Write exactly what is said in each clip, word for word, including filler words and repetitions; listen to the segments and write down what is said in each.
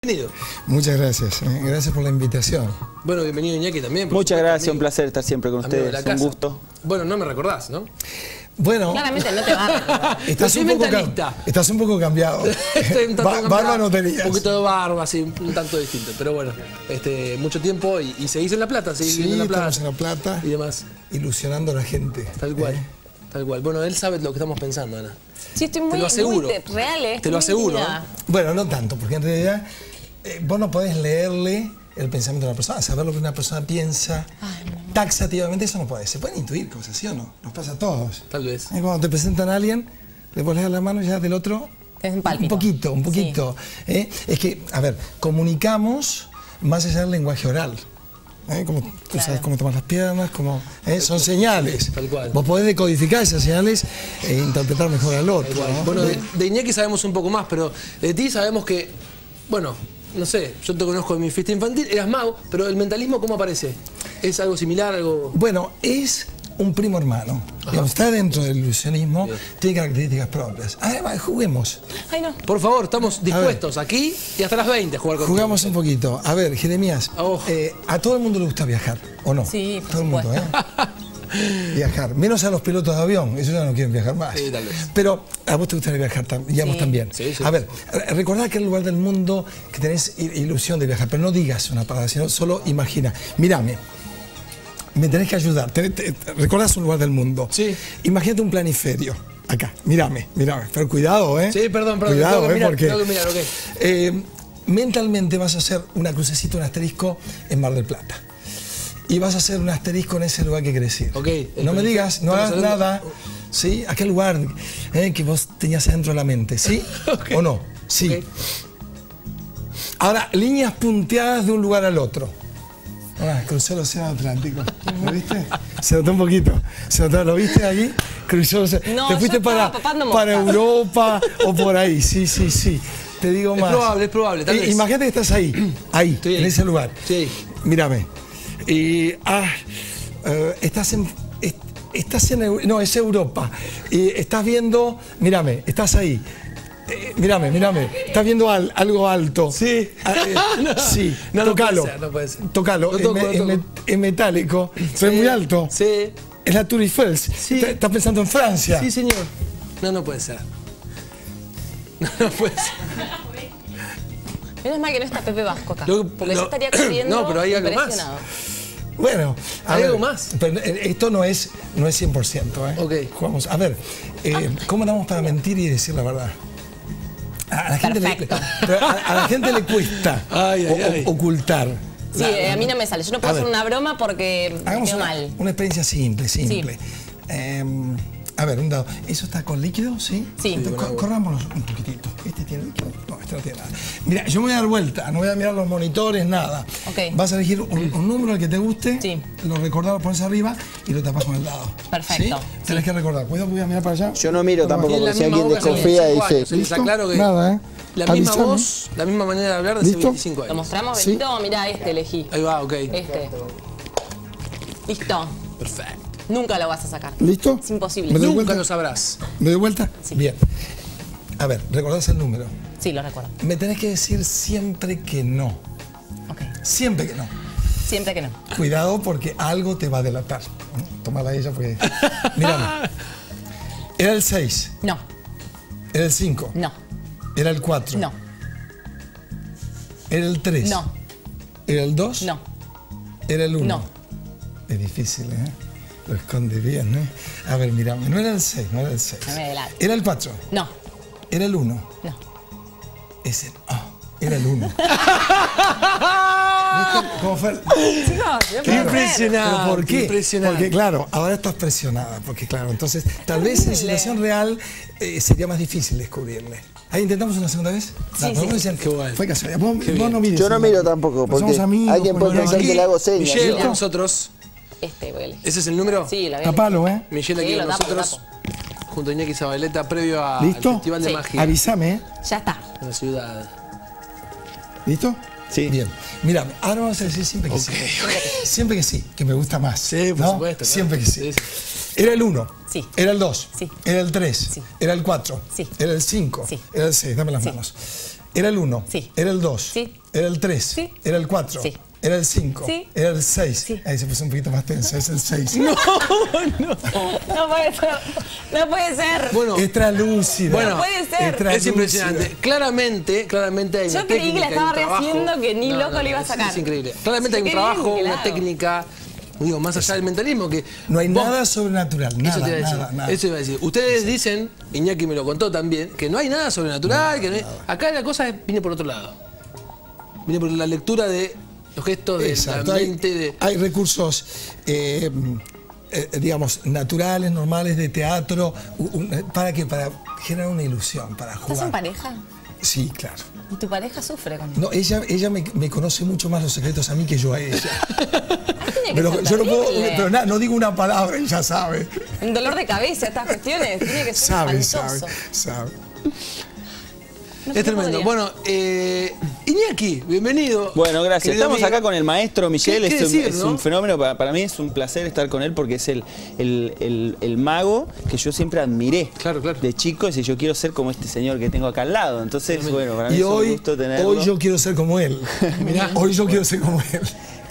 Bienvenido. Muchas gracias, eh. gracias por la invitación. Bueno, bienvenido Iñaki también. Muchas supuesto, gracias, amigo. un placer estar siempre con Amigo ustedes, un gusto. Bueno, no me recordás, ¿no? Bueno, claramente no te va a recordar. Estás un, poco estás un poco cambiado. Estoy un tanto ba cambiado. Barba no tenías. Un poquito de barba, así, un tanto distinto. Pero bueno, este, mucho tiempo y, y seguís en La Plata, seguís Sí, en La Plata. estamos en La Plata. Y demás. Ilusionando a la gente. Tal cual, ¿eh? tal cual. Bueno, él sabe lo que estamos pensando, Ana. Sí, estoy muy, Te lo aseguro. muy real, ¿eh? Te lo aseguro. ¿eh? Bueno, no tanto, porque en realidad eh, vos no podés leerle el pensamiento de una persona, saber lo que una persona piensa. Ay, no. Taxativamente eso no puede. Se pueden intuir cosas, ¿sí o no? Nos pasa a todos. Tal vez. ¿Eh? Cuando te presentan a alguien, le pones la mano ya del otro. Es un Un poquito, un poquito. Sí. ¿eh? Es que, a ver, comunicamos más allá del lenguaje oral. ¿Eh? Como, tú claro. sabes cómo tomas las piernas, como, ¿eh? son señales. Tal cual. Vos podés decodificar esas señales e interpretar mejor al otro. ¿no? Bueno, de, de Iñaki sabemos un poco más, pero de ti sabemos que, bueno, no sé, yo te conozco de mi fiesta infantil, eras mago, pero el mentalismo, ¿cómo aparece? ¿Es algo similar, algo...? Bueno, es un primo hermano. Digamos, está dentro del ilusionismo, bien. Tiene características propias. Además, juguemos. Ay, no. Por favor, estamos dispuestos aquí y hasta las veinte a jugar contigo. Jugamos un poquito. A ver, Jeremías, oh. eh, a todo el mundo le gusta viajar, ¿o no? Sí, por todo el mundo, ¿eh? Viajar, menos a los pilotos de avión, ellos ya no quieren viajar más. Sí, tal vez. Pero a vos te gustaría viajar y a sí. vos también. Sí, sí. A ver, recordad aquel lugar del mundo que tenés ilusión de viajar, pero no digas una palabra, sino solo imagina. Mírame, me tenés que ayudar. Te, te, ¿Recordás un lugar del mundo? Sí. Imagínate un planiferio. Acá, mírame, mírame. Pero cuidado, ¿eh? Sí, perdón, perdón. Cuidado, tengo que mirar, ¿eh? Porque tengo que mirar, okay. eh, mentalmente vas a hacer una crucecita, un asterisco en Mar del Plata. Y vas a hacer un asterisco en ese lugar que querés ir. Okay, no me digas, no hagas hablando... nada, ¿sí? Aquel lugar eh, que vos tenías adentro de la mente, ¿sí? Okay. ¿O no? Sí. Okay. Ahora, líneas punteadas de un lugar al otro. Ah, cruzó el océano Atlántico. ¿Lo viste? Se notó un poquito. ¿Se notó? ¿Lo viste ahí? Cruzó el océano. No, te fuiste para, para Europa o por ahí. Sí, sí, sí. Te digo es más. Es probable, es probable. Tal eh, vez. Imagínate que estás ahí, ahí, en ahí. ese lugar. Sí. Mírame. Y ah, uh, estás en. Est, estás en. No, es Europa. Y estás viendo. Mírame, estás ahí. Eh, mírame, mírame, estás viendo al, algo alto. Sí. Ah, eh, no, sí, no, tocalo. No puede ser, no puede ser. Tocalo. No toco, es, no es, es metálico, sí, pero es muy alto. Sí. Es la Tour Eiffel. Sí. Estás pensando en Francia. Sí, señor. No, no puede ser. No, no puede ser. Menos mal que no está Pepe Vasco acá. Lo, porque lo, yo estaría corriendo. No, pero hay algo más. Bueno, ¿hay ver, algo más? Pero esto no es, no es cien por ciento. ¿eh? Ok. Jugamos. A ver, eh, ¿cómo damos para mentir y decir la verdad? A la, gente le, a, a la gente le cuesta ay, ay, ay. O, ocultar. Sí, la, a mí no me sale. Yo no puedo hacer una broma porque hagamos me una, mal. Una experiencia simple, simple. Sí. Eh, a ver, un dado. ¿Eso está con líquido? Sí. Sí. Entonces, co corrámoslo un poquitito. ¿Este tiene líquido? No, este no tiene nada. Mira, yo me voy a dar vuelta, no voy a mirar los monitores, nada. Okay. Vas a elegir un, un número al que te guste, sí. Lo recordás, lo pones arriba y lo tapas con el dado. Perfecto. ¿Sí? Tenés que recordar. Cuidado, voy a mirar para allá. Yo no miro tampoco, porque si alguien desconfía dice... ¿Listo? Claro que nada, ¿eh? La misma Avisame. voz, la misma manera de hablar de hace veinticinco años. ¿Lo mostramos, ¿Sí? Benito? Mirá, este elegí. Ahí va, ok. Este. Listo. Perfecto. Nunca lo vas a sacar. ¿Listo? Es imposible. Nunca vuelta? lo sabrás. ¿Me doy vuelta? Sí. Bien. A ver, ¿recordás el número? Sí, lo recuerdo. Me tenés que decir siempre que no. Ok. Siempre que no. Siempre que no. Cuidado porque algo te va a delatar. Tómala ella porque... Mírame. ¿Era el seis? No. ¿Era el cinco? No. ¿Era el cuatro? No. ¿Era el tres? No. ¿Era el dos? No. ¿Era el uno? No. Es difícil, ¿eh? Lo esconde bien, ¿eh? A ver, mirame. No era el seis, no era el seis. ¿Era el cuatro? No. ¿Era el uno? No. Ese... Oh, era el uno. ¿Cómo fue? Chicos, qué impresionante. ¿Pero por qué? Impresionante. Porque claro, ahora estás presionada, porque claro, entonces tal vez en situación real eh, sería más difícil descubrirle. ¿Ahí intentamos una segunda vez? Sí, no, sí. Decían, qué bueno. Fue casualidad. Vos, vos no mires. Yo no miro tampoco, porque somos amigos, alguien puede pensar que le hago señas. Michelle ¿no? con nosotros. Este, voy a elegir. ¿Ese es el número? Sí, la voy a Tapalo, ¿eh? Michelle aquí sí, con tapo, nosotros. Junto a Iñaki Zabaleta, previo a, ¿Listo? al Festival de sí. Magia. Avísame, ¿eh? Ya está. En la ciudad. ¿Listo? Sí. Bien. Mira, ahora vamos a decir siempre que okay, sí. Okay. Siempre que sí, que me gusta más. Sí, por ¿no? supuesto. Claro. Siempre que sí. sí, sí. Era el uno. Sí. Era el dos. Sí. Era el tres. Sí. Era el cuatro. Sí. Era el cinco. Sí. Era el seis. Dame las sí. manos. Era el uno, Sí. era el dos, Sí. era el tres, Sí. era el cuatro, Sí. era el cinco, Sí. era el seis. Sí. Ahí se puso un poquito más tenso, es el seis. No, no. No puede ser. No puede ser. Bueno, Es translúcida. Bueno, no puede ser. es translúcida. es impresionante. Claramente, claramente hay una Yo creí que la técnica, estaba hay un trabajo. rehaciendo que ni loco le iba a es- sacar. Es increíble. Claramente hay un Qué bien, trabajo, una claro. técnica, digo, más allá del mentalismo que... No hay vos- nada sobrenatural, Eso nada, te iba a decir. nada, nada. Eso iba a decir. Ustedes dicen, Iñaki me lo contó también, que no hay nada sobrenatural, que no hay- acá la cosa es- viene por otro lado. Viene por la lectura de los gestos de Exacto, la hay, mente de... hay recursos, eh, eh, digamos, naturales, normales, de teatro, u- un- ¿para qué? Para generar una ilusión, para jugar. ¿Estás en pareja? Sí, claro. Y tu pareja sufre con No, ella, ella me, me conoce mucho más los secretos a mí que yo a ella. Tiene que Pero ser yo no puedo, terrible. pero nada, no digo una palabra, ella sabe. Un dolor de cabeza, estas cuestiones. Tiene que ser Sabe, sabe, espantoso. sabe. No, no Es tremendo. podría. Bueno, eh, Iñaki, bienvenido. Bueno, gracias. Querido Estamos amigo. acá con el maestro Michel. ¿Qué- qué es un, decir, es no? un fenómeno, para, para mí es un placer estar con él porque es el, el, el- el mago que yo siempre admiré Claro, claro. de chico. Y yo quiero ser como este señor que tengo acá al lado. Entonces, bueno, para mí Y es un hoy, gusto tenerlo. hoy yo quiero ser como él. Mirá. Hoy yo quiero ser como él.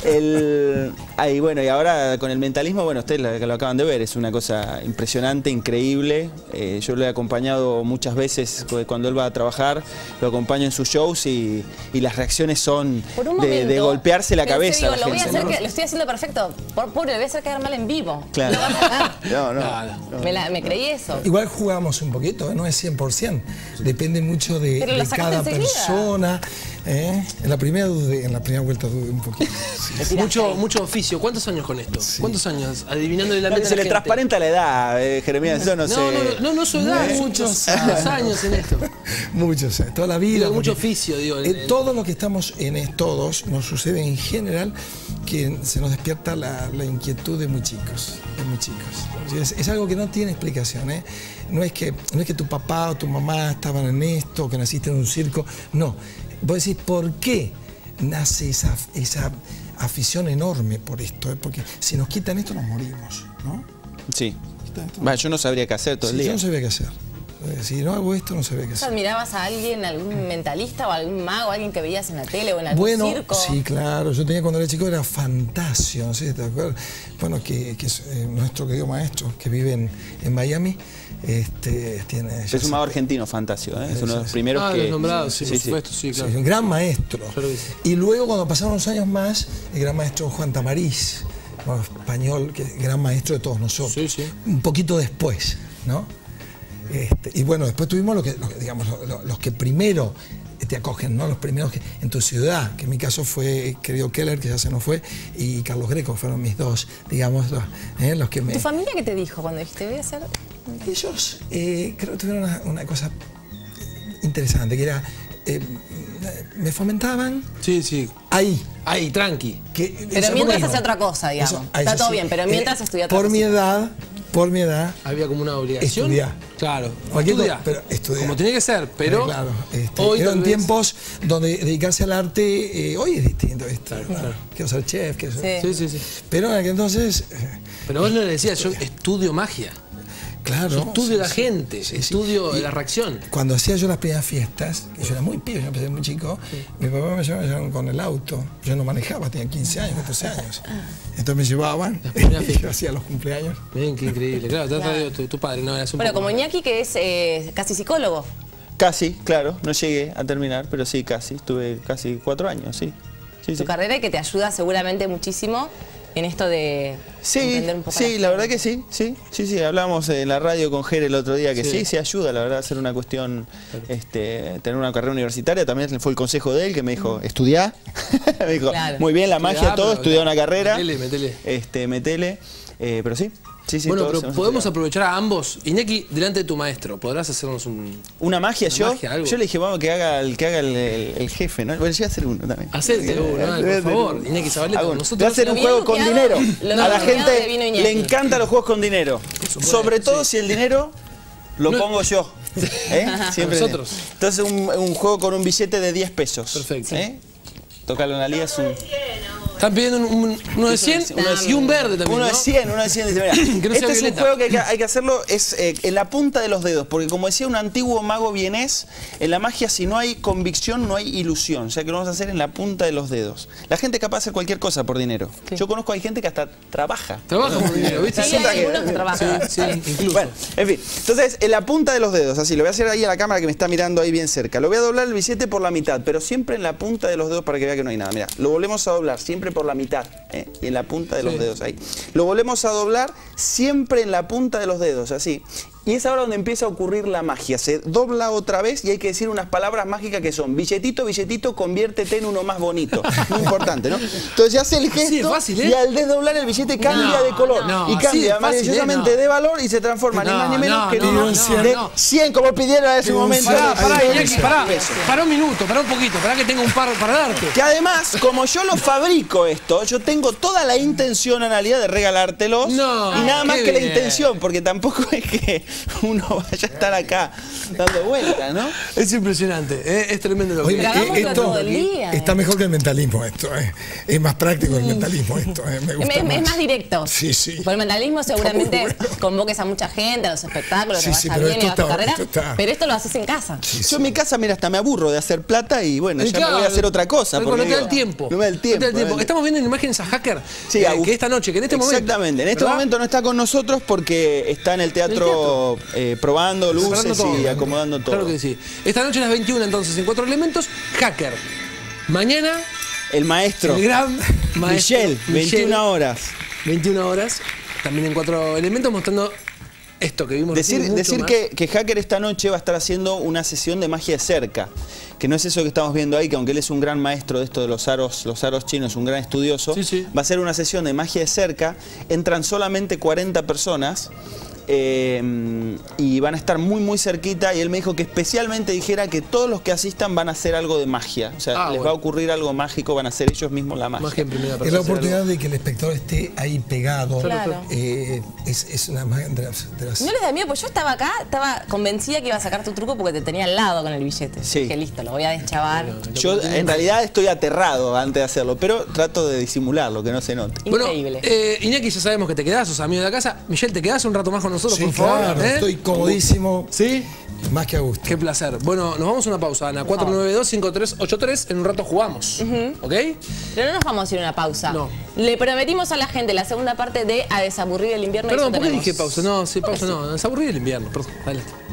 El, ahí, bueno, y ahora con el mentalismo, bueno, ustedes lo, lo acaban de ver, es una cosa impresionante, increíble. Eh, yo lo he acompañado muchas veces cu- cuando él va a trabajar, lo acompaño en sus shows y, y las reacciones son Por un de, momento, de golpearse la pensé, cabeza. digo, a la lo, voy a gente, hacer ¿no? que- lo estoy haciendo perfecto. Por- Pobre, lo voy a hacer quedar mal en vivo. Claro. Lo va a sacar. No, no. Claro. Me, la- me creí eso. Igual jugamos un poquito, ¿eh? No es cien por ciento. Depende mucho de, Pero lo de sacaste cada enseguida. persona. ¿eh? En la primera dudé, en la primera vuelta dudé un poquito. Sí. Te tiraste Mucho, ahí. mucho oficio. ¿Cuántos años con esto? ¿Cuántos años? Adivinando la No, mente se de le la gente. transparenta la edad, eh, Jeremías, yo no, sé. No, no, no, no, no su edad. Muchos Muchos años. años en esto. Muchos, ¿eh? Toda la vida. Digo, mucho porque, oficio, digo. el- eh, el- todo lo que estamos en es- todos nos sucede en general que se nos despierta la, la inquietud de muy chicos, de muy chicos. Es, es algo que no tiene explicación, ¿eh? No es que no es que tu papá o tu mamá estaban en esto, que naciste en un circo, no. Vos decís, ¿por qué nace esa, esa afición enorme por esto? ¿eh? Porque si nos quitan esto nos morimos, ¿no? Sí. Quitan esto. Va, yo no sabría qué hacer todo Sí, el yo día. no sabía qué hacer. Eh, Si no hago esto, no sabía qué hacer. ¿Admirabas a alguien, algún mentalista o algún mago, alguien que veías en la tele o en algún Bueno, circo? sí, claro. Yo tenía cuando era chico, era Fantasio, no sé si te acuerdas. Bueno, que, que es eh, nuestro querido maestro que vive en, en Miami. Este, tiene, Es un mago argentino, Fantasio, ¿eh? es uno de los primeros Ah, que... los nombrados, sí, por supuesto, sí, Sí, claro. un gran maestro. Claro que sí. Y luego, cuando pasaron unos años más, el gran maestro Juan Tamariz, bueno, español, que es gran maestro de todos nosotros. Sí, sí. Un poquito después, ¿no? Este, y bueno, después tuvimos lo que, lo que, digamos, lo- lo- los que primero te acogen, ¿no? Los primeros que, en tu ciudad, que en mi caso fue querido Keller, que ya se nos fue, y Carlos Greco, fueron mis dos, digamos, los, ¿eh? los que me... ¿Tu familia qué te dijo cuando dijiste voy a hacer? Ellos eh, creo que tuvieron una, una cosa interesante, que era, eh, me fomentaban Sí, sí. ahí. Ahí, tranqui. Que, Pero esa mientras época hacía no. otra cosa, digamos. Eso- Está eso todo sí. bien, pero mientras Eh, estudiaba otra Por mi cosita. edad, por mi edad, Había como una obligación. Estudiar. Claro. Cualquier estudiar. cosa, pero estudiar. Como tenía que ser, pero. Eh, claro, este, hoy eran tal vez- tiempos donde dedicarse al arte, eh, hoy es distinto, ¿viste? Claro, ¿no? claro. Quiero ser chef, quiero ser- Sí. Sí, sí, sí. Pero en aquel entonces, eh, Pero vos no le decías, yo estudio magia. claro. Yo estudio sí, la sí. gente, Sí, sí. estudio Y la reacción. Cuando hacía yo las primeras fiestas, que yo era muy pibe, yo empecé muy chico, mi papá me llevaba, me llevaban con el auto. Yo no manejaba, tenía quince años, catorce años. Entonces me llevaban Las primeras y fiestas. yo hacía los cumpleaños. Miren qué increíble. Claro, te ha traído tu, tu padre, no eras un Bueno, poco como más. Iñaki, que es eh, casi psicólogo. Casi, claro, no llegué a terminar, pero sí, casi, estuve casi cuatro años, sí. Sí, Tu sí. carrera y que te ayuda seguramente muchísimo en esto de Sí, entender un poco sí, la verdad gente. que sí, sí, sí, sí, hablábamos en la radio con Jere el otro día que Sí. sí, sí ayuda, la verdad, hacer una cuestión, este, tener una carrera universitaria, también fue el consejo de él que me dijo, estudiá, me dijo, Claro. muy bien la Estudiá, magia, todo, pero- estudiá una carrera, Metele, metele. este, metele, eh, pero sí, sí, sí. Bueno, todos pero hemos podemos estudiado. aprovechar a ambos. Iñaki, delante de tu maestro, ¿podrás hacernos un. Una magia, Una yo, magia, algo. yo le dije, vamos, que haga el, que haga el, el- el jefe, ¿no? Bueno, yo voy a hacer uno también. Hacete uno, dale, por Voy a hacer favor. uno. Iñaki Zabaleta, Hago uno. nosotros- Voy a hacer Lo un bien juego con buqueado- dinero. lo A la bien buqueado de vino gente Iñaki. le encantan los juegos con dinero. supuesto, Sobre todo sí. si el dinero lo No. pongo yo. ¿eh? Siempre. Nosotros. Entonces un, un juego con un billete de diez pesos. Perfecto. ¿eh? Tócalo en la liga es un... Están pidiendo un, un- uno de cien y un verde también, Uno de ¿no? cien, uno de cien. Dice, mira, Que no sea este es un violeta. juego que hay que, hay que hacerlo es, eh, en la punta de los dedos, porque como decía un antiguo mago vienés, en la magia si no hay convicción no hay ilusión, o sea que lo vamos a hacer en la punta de los dedos. La gente es capaz de hacer cualquier cosa por dinero. Sí. Yo conozco a gente que hasta trabaja. Trabaja por dinero, ¿viste? Sí, hay algunos que trabajan. Sí, sí, incluso. Bueno, en fin, entonces en la punta de los dedos, así, lo voy a hacer ahí a la cámara que me está mirando ahí bien cerca. Lo voy a doblar el billete por la mitad, pero siempre en la punta de los dedos para que vea que no hay nada. Mira, lo volvemos a doblar siempre por la mitad, ¿eh? Y en la punta de los Sí. dedos ahí. Lo volvemos a doblar siempre en la punta de los dedos, así. Y es ahora donde empieza a ocurrir la magia. Se dobla otra vez y hay que decir unas palabras mágicas que son billetito, billetito, conviértete en uno más bonito. Muy importante, ¿no? Entonces ya hace el gesto Así de fácil, ¿eh? y al desdoblar el billete cambia No, de color. no, y así cambia de fácil, maravillosamente ¿eh? No. de valor y se transforma ni No, más ni menos no, que en no, uno no, de no. cien, como pidieron en ese Un momento. cien. Pará, pará, Ahí, Iñaki, pará, pesos. pará un minuto, pará un poquito, pará que tengo un par para darte. Que además, como yo lo fabrico esto, yo tengo toda la intencionalidad de regalártelos No, y nada más qué que la bien. intención, porque tampoco es que uno vaya a estar acá dando vueltas, ¿no? Es impresionante, ¿eh? Es tremendo lo que Oye, Pero hagámoslo eh, esto todo el día, está eh. mejor que el mentalismo esto, eh. Es más práctico el mentalismo esto, eh. Me Es, gusta es- es más. más directo. Sí, sí. Por el mentalismo seguramente Está muy bueno. convoques a mucha gente, a los espectáculos, Sí, te sí, vaya pero bien y esto vas a tu está- carrera. esto está- Pero esto lo haces en casa. Sí, Yo sí. en mi casa, mira, hasta me aburro de hacer plata y bueno, Y ya claro, me voy a hacer otra cosa. porque porque no te da digo, el tiempo. No me da el tiempo. No te da el tiempo. ¿eh? Estamos viendo imágenes a Hacker, Sí, eh, Agus- que esta noche, que en este momento. Exactamente, en este ¿verdad? momento no está con nosotros porque está en el teatro, eh, probando luces Preparando todo. y acomodando todo. Claro que sí. Esta noche a las veintiuna, entonces, en Cuatro Elementos, Hacker. Mañana, El maestro, el gran maestro Michelle, veintiuna horas. veintiuna horas, también en Cuatro Elementos, mostrando esto que vimos Decir, recién, mucho decir más. que, que Hacker esta noche va a estar haciendo una sesión de magia de cerca, que no es eso que estamos viendo ahí, que aunque él es un gran maestro de esto de los aros, los aros chinos, un gran estudioso, Sí, sí. va a ser una sesión de magia de cerca, entran solamente cuarenta personas. eh, y van a estar muy muy cerquita y él me dijo que especialmente dijera que todos los que asistan van a hacer algo de magia, o sea, Ah, les bueno. va a ocurrir algo mágico, van a hacer ellos mismos la magia. Magia en primera Es persona. la oportunidad de que el espectador esté ahí pegado. Claro. Eh, es, es una ma- de las, de las- No les da miedo, porque yo estaba acá, estaba convencida que iba a sacar tu truco porque te tenía al lado con el billete. Sí. Dije, listo, lo voy a deschavar. Yo en realidad estoy aterrado antes de hacerlo, pero trato de disimularlo, que no se note. Bueno, Increíble. eh, Iñaki, ya sabemos que te quedás, sos amigo de la casa. Michelle, ¿te quedás un rato más con nosotros, Sí, por favor? claro, ¿Eh? estoy comodísimo. ¿Sí? Más que a gusto. Qué placer. Bueno, nos vamos a una pausa, Ana. cuatro nueve dos, cinco tres ocho tres. En un rato jugamos. ¿Ok? Pero no nos vamos a ir a una pausa. No. Le prometimos a la gente la segunda parte de A desaburrir el invierno. y Perdón, eso ¿por qué tenemos. dije pausa? No, sí, pausa no. Es aburrido el invierno. Perdón, adelante.